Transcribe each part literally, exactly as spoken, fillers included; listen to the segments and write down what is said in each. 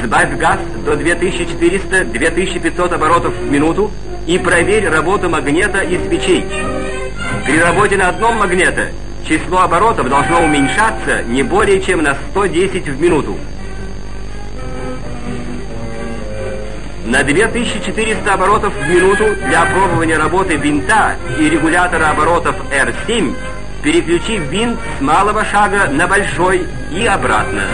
Сбавь газ до две тысячи четыреста — две тысячи пятьсот оборотов в минуту и проверь работу магнета и свечей. При работе на одном магнете число оборотов должно уменьшаться не более чем на сто десять в минуту. На две тысячи четыреста оборотов в минуту для опробования работы винта и регулятора оборотов эр семь переключи винт с малого шага на большой и обратно.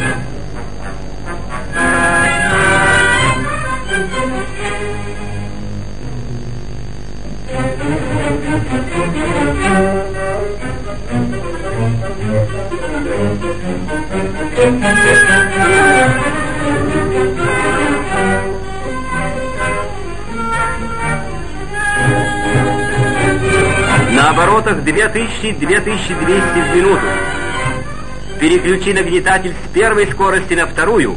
На оборотах две тысячи — две тысячи двести в минуту переключи нагнетатель с первой скорости на вторую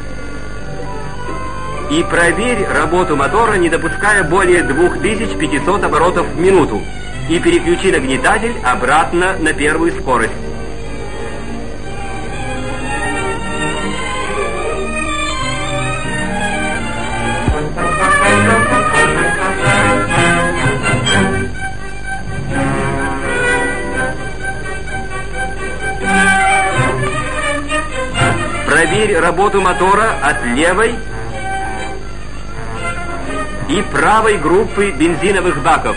и проверь работу мотора, не допуская более двух тысяч пятисот оборотов в минуту, и переключи нагнетатель обратно на первую скорость. Проверь работу мотора от левой и правой группы бензиновых баков.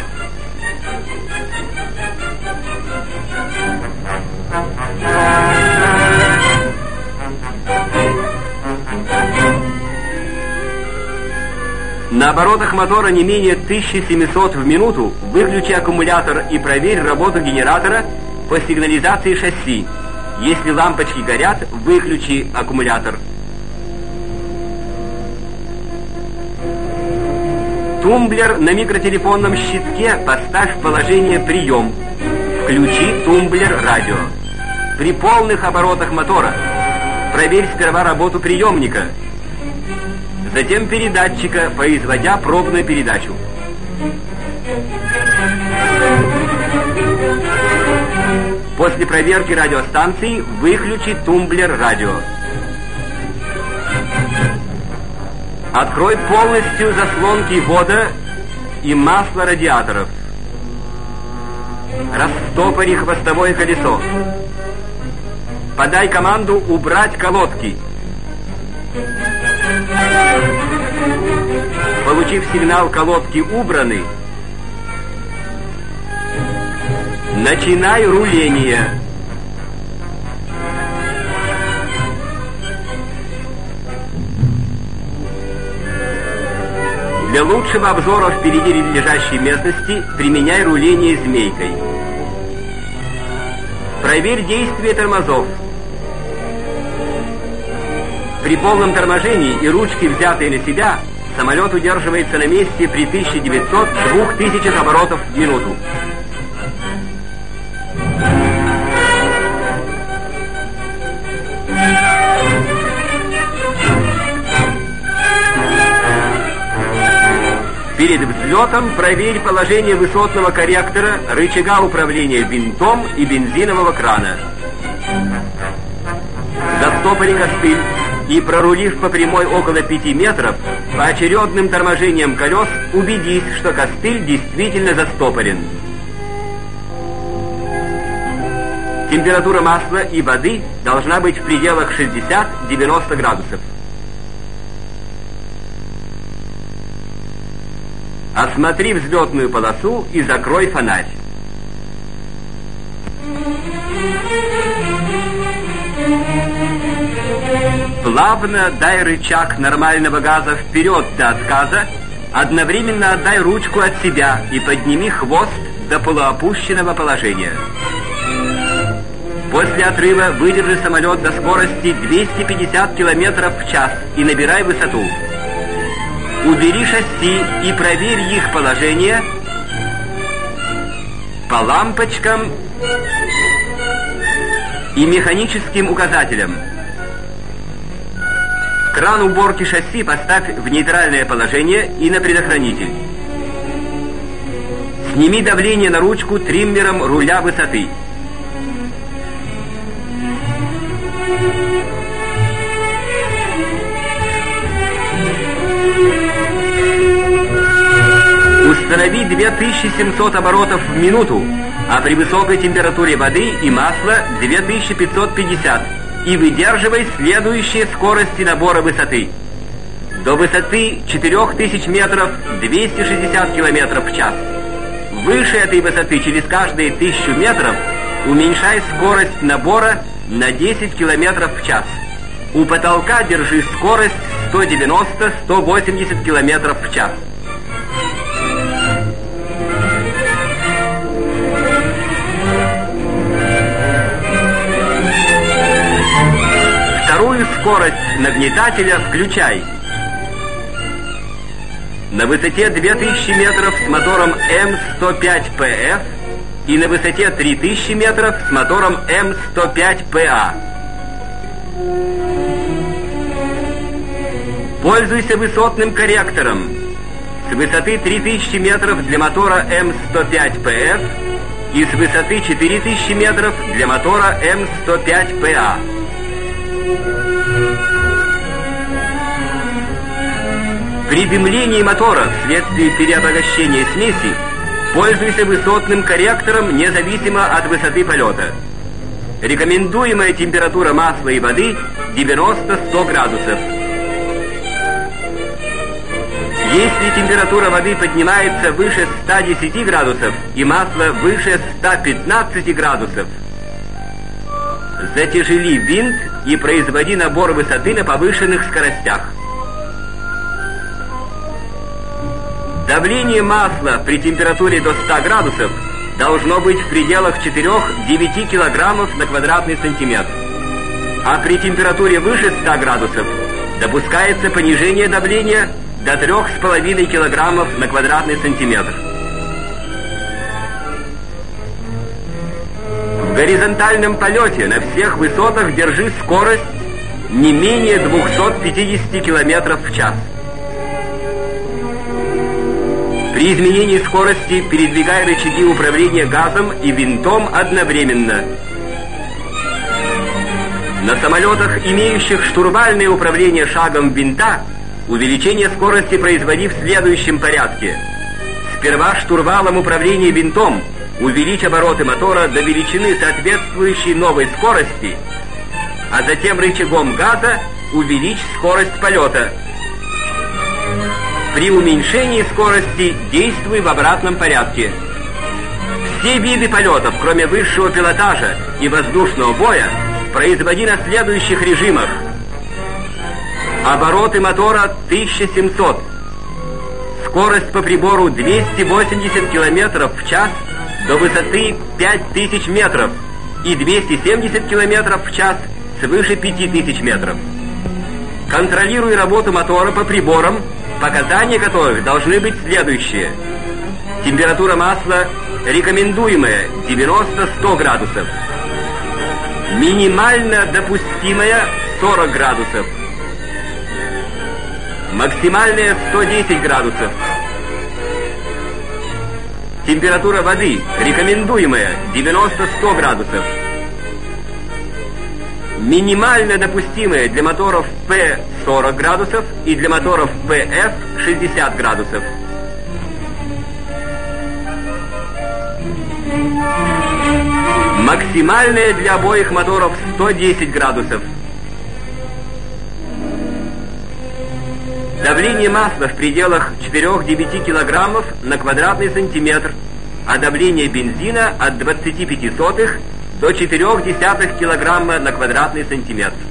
На оборотах мотора не менее тысячи семисот в минуту выключи аккумулятор и проверь работу генератора по сигнализации шасси. Если лампочки горят, выключи аккумулятор. Тумблер на микротелефонном щитке поставь в положение прием. Включи тумблер радио. При полных оборотах мотора проверь сперва работу приемника, затем передатчика, производя пробную передачу. После проверки радиостанции выключи тумблер радио. Открой полностью заслонки вода и масла радиаторов. Растопори хвостовое колесо. Подай команду убрать колодки. Получив сигнал «колодки убраны», начинай руление. Для лучшего обзора впереди лежащей местности применяй руление змейкой. Проверь действие тормозов. При полном торможении и ручки, взятые на себя, самолет удерживается на месте при тысяча девятисот — двух тысячах оборотов в минуту. Перед взлетом проверь положение высотного корректора, рычага управления винтом и бензинового крана. Застопори костыль и, прорулив по прямой около пяти метров, поочередным торможением колес убедись, что костыль действительно застопорен. Температура масла и воды должна быть в пределах шестьдесят-девяносто градусов. Осмотри взлетную полосу и закрой фонарь. Плавно дай рычаг нормального газа вперед до отказа, одновременно отдай ручку от себя и подними хвост до полуопущенного положения. После отрыва выдержи самолет до скорости двести пятьдесят километров в час и набирай высоту. Убери шасси и проверь их положение по лампочкам и механическим указателям. Кран уборки шасси поставь в нейтральное положение и на предохранитель. Сними давление на ручку триммером руля высоты. две тысячи семьсот оборотов в минуту, а при высокой температуре воды и масла две тысячи пятьсот пятьдесят, и выдерживай следующие скорости набора высоты. До высоты четырех тысяч метров двести шестьдесят километров в час. Выше этой высоты через каждые тысячу метров уменьшай скорость набора на десять километров в час. У потолка держи скорость сто девяносто — сто восемьдесят километров в час. Вторую скорость нагнетателя включай. На высоте две тысячи метров с мотором эм сто пять пэ эф и на высоте три тысячи метров с мотором эм сто пять пэ а. Пользуйся высотным корректором. С высоты три тысячи метров для мотора эм сто пять пэ эф и с высоты четыре тысячи метров для мотора эм сто пять пэ а. При дымлении мотора вследствие переобогащения смеси пользуйся высотным корректором независимо от высоты полета. Рекомендуемая температура масла и воды девяносто — сто градусов. Если температура воды поднимается выше ста десяти градусов и масла выше ста пятнадцати градусов, затяжели винт и производи набор высоты на повышенных скоростях. Давление масла при температуре до ста градусов должно быть в пределах четырёх-девяти килограммов на квадратный сантиметр, а при температуре выше ста градусов допускается понижение давления до трёх с половиной килограммов на квадратный сантиметр. В горизонтальном полете на всех высотах держи скорость не менее двухсот пятидесяти километров в час. При изменении скорости передвигай рычаги управления газом и винтом одновременно. На самолетах, имеющих штурвальное управление шагом винта, увеличение скорости производи в следующем порядке. Сперва штурвалом управления винтом увеличь обороты мотора до величины, соответствующей новой скорости, а затем рычагом газа увеличь скорость полета. При уменьшении скорости действуй в обратном порядке. Все виды полетов, кроме высшего пилотажа и воздушного боя, производи на следующих режимах. Обороты мотора тысяча семьсот. Скорость по прибору двести восемьдесят километров в час до высоты пять тысяч метров и двести семьдесят километров в час свыше пяти тысяч метров. Контролируй работу мотора по приборам, показания которых должны быть следующие. Температура масла рекомендуемая девяносто — сто градусов. Минимально допустимая сорок градусов. Максимальная сто десять градусов. Температура воды рекомендуемая девяносто — сто градусов. Минимально допустимая для моторов П сорок градусов и для моторов Пэ Эф шестьдесят градусов. Максимальная для обоих моторов сто десять градусов. Давление масла в пределах четырёх-девяти килограммов на квадратный сантиметр, а давление бензина от двадцати пяти сотых до четырёх десятых килограмма на квадратный сантиметр.